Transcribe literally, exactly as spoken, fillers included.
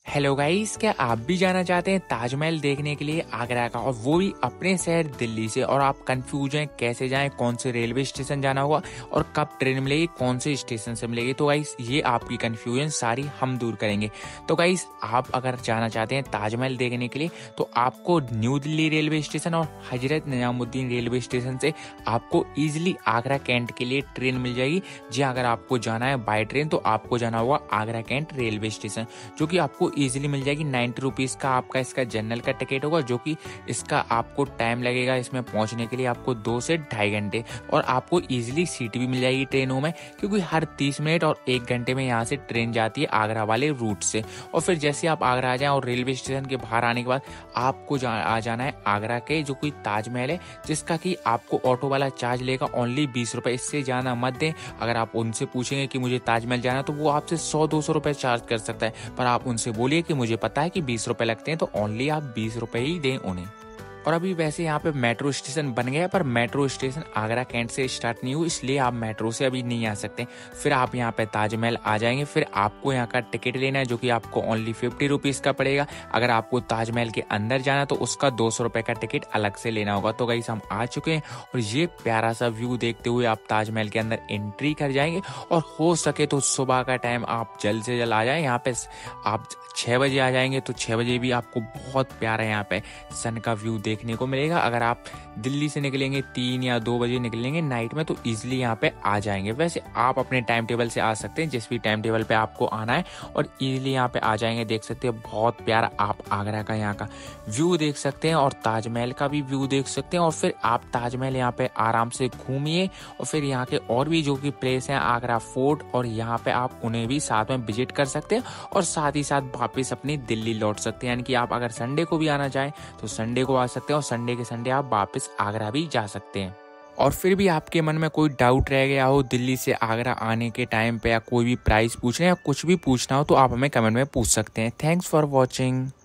Hello guys, क्या आप भी जाना चाहते हैं ताजमहल देखने के लिए आगरा का, और वो भी अपने शहर दिल्ली से, और आप कंफ्यूज हैं कैसे जाएं, कौन से रेलवे स्टेशन जाना होगा और कब ट्रेन मिलेगी, कौन से स्टेशन से मिलेगी। तो गाइस ये आपकी कंफ्यूजन सारी हम दूर करेंगे। तो गाइस आप अगर जाना चाहते हैं ताजमहल देखने के लिए तो आपको न्यू दिल्ली रेलवे स्टेशन और हजरत निजामुद्दीन रेलवे स्टेशन से आपको ईजिली आगरा कैंट के लिए ट्रेन मिल जाएगी। जी अगर आपको जाना है बाय ट्रेन तो आपको जाना होगा आगरा कैंट रेलवे स्टेशन, जो कि आपको इजीली मिल जाएगी। नाइन्टी रुपीज़ का आपका इसका जनरल का टिकट होगा, जो कि इसका आपको टाइम लगेगा इसमें पहुंचने के लिए आपको दो से ढाई घंटे, और आपको इजीली सीट भी मिल जाएगी ट्रेनों में, क्योंकि हर तीस मिनट और एक घंटे में यहाँ से ट्रेन जाती है आगरा वाले रूट से। और फिर जैसे आप आगरा आ जाएं और रेलवे स्टेशन के बाहर आने के बाद आपको जा, आ जाना है आगरा के जो कोई ताजमहल है, जिसका कि आपको ऑटो वाला चार्ज लेगा ओनली बीस रुपए। इससे ज़्यादा मत दें। अगर आप उनसे पूछेंगे कि मुझे ताजमहल जाना तो वो आपसे सौ दो सौ रुपये चार्ज कर सकता है, पर आप उनसे बोलिए कि मुझे पता है कि बीस रुपए लगते हैं, तो ओनली आप बीस रुपए ही दें उन्हें। और अभी वैसे यहाँ पे मेट्रो स्टेशन बन गया है, पर मेट्रो स्टेशन आगरा कैंट से स्टार्ट नहीं हुई, इसलिए आप मेट्रो से अभी नहीं आ सकते। फिर आप यहाँ पे ताजमहल आ जाएंगे, फिर आपको यहाँ का टिकट लेना है, जो कि आपको ओनली फिफ्टी रुपीज़ का पड़ेगा। अगर आपको ताजमहल के अंदर जाना तो उसका दो सौ रुपये का टिकट अलग से लेना होगा। तो गाइस हम आ चुके हैं, और ये प्यारा सा व्यू देखते हुए आप ताजमहल के अंदर एंट्री कर जाएंगे। और हो सके तो सुबह का टाइम आप जल्द से जल्द आ जाएं। यहाँ पे आप छः बजे आ जाएंगे तो छः बजे भी आपको बहुत प्यारा यहाँ पे सन का व्यू देखने को मिलेगा। अगर आप दिल्ली से निकलेंगे तीन या दो बजे निकलेंगे नाइट में तो इजीली यहाँ पे आ जाएंगे। वैसे आप अपने टाइम टेबल से आ सकते हैं, जिस भी टाइम टेबल पे आपको आना है, और इजीली यहाँ पे आ जाएंगे। देख सकते हैं बहुत प्यारा आप आगरा का यहाँ का व्यू देख सकते हैं, और ताजमहल का भी व्यू देख सकते हैं। और फिर आप ताजमहल यहाँ पे आराम से घूमिए, और फिर यहाँ के और भी जो कि प्लेस हैं आगरा फोर्ट, और यहाँ पे आप उन्हें भी साथ में विजिट कर सकते हैं, और साथ ही साथ वापस अपनी दिल्ली लौट सकते हैं। यानी कि आप अगर संडे को भी आना चाहें तो संडे को आ सकते हैं, और संडे के संडे आप वापस आगरा भी जा सकते हैं। और फिर भी आपके मन में कोई डाउट रह गया हो दिल्ली से आगरा आने के टाइम पे, या कोई भी प्राइस पूछना या कुछ भी पूछना हो, तो आप हमें कमेंट में पूछ सकते हैं। Thanks for watching.